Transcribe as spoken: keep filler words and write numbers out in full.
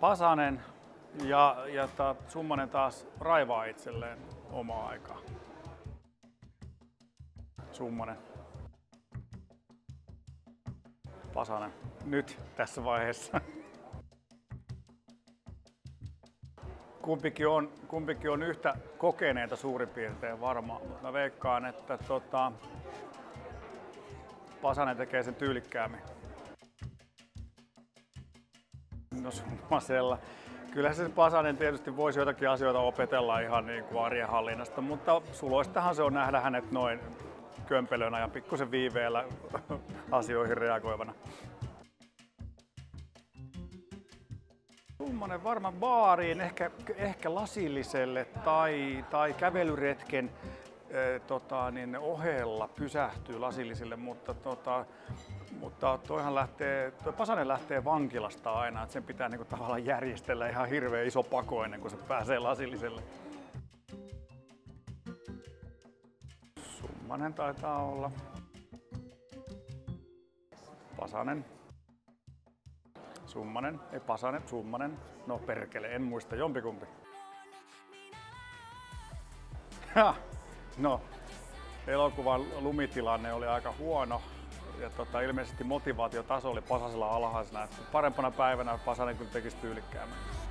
Pasanen ja, ja ta, Summanen taas raivaa itselleen omaa aikaa. Summanen. Pasanen. Nyt tässä vaiheessa. Kumpikin on, kumpikin on yhtä kokeneita suurin piirtein varmaan, mutta mä veikkaan, että tota, Pasanen tekee sen tyylikkäämmin. No Summasella. Kyllä se Pasanen tietysti voisi jotakin asioita opetella ihan niin kuin arjen hallinnasta, mutta suloistahan se on nähdä hänet noin kömpelönä ja pikkusen viiveellä asioihin reagoivana. Summanen varmaan baariin, ehkä, ehkä lasilliselle tai, tai kävelyretken eh, tota, niin ohella pysähtyy lasillisille, mutta, tota, mutta toihan lähtee, toi Pasanen lähtee vankilasta aina, että sen pitää niinku tavallaan järjestellä ihan hirveän iso pako ennen kuin se pääsee lasilliselle. Summanen taitaa olla. Pasanen. Summanen, ei Pasanen, Summanen. No perkele, en muista, jompikumpi. Ha, no, elokuvan lumitilanne oli aika huono ja tota, ilmeisesti motivaatiotaso oli Pasasella alhaisena. Parempana päivänä Pasanen kyllä tekisi tyylikkäämmin.